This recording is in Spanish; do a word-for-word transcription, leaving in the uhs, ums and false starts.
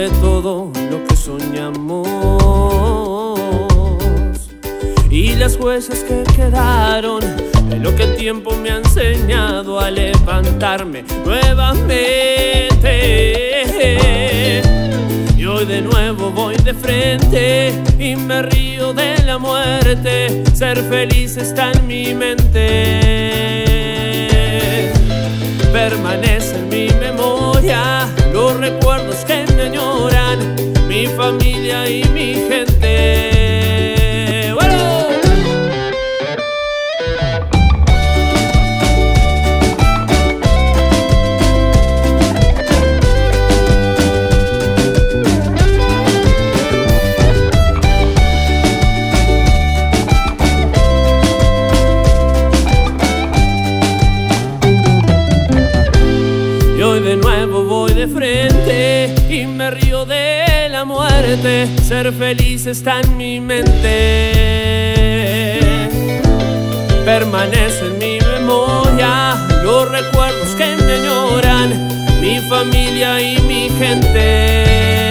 de todo lo que soñamos y las huellas que quedaron de lo que el tiempo me ha enseñado a levantarme nuevamente. Y hoy de nuevo voy de frente y me río de la muerte. Ser feliz está en mi mente. Permanece en mi memoria los recuerdos que me añoran, mi familia y mi gente. De nuevo voy de frente y me río de la muerte. Ser feliz está en mi mente. Permanece en mi memoria los recuerdos que me añoran, mi familia y mi gente.